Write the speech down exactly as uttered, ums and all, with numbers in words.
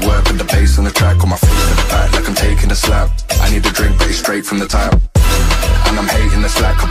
it work with the bass on the track, on my face to the back like I'm taking a slap. I need a drink but it's straight from the tap, and I'm hating the slack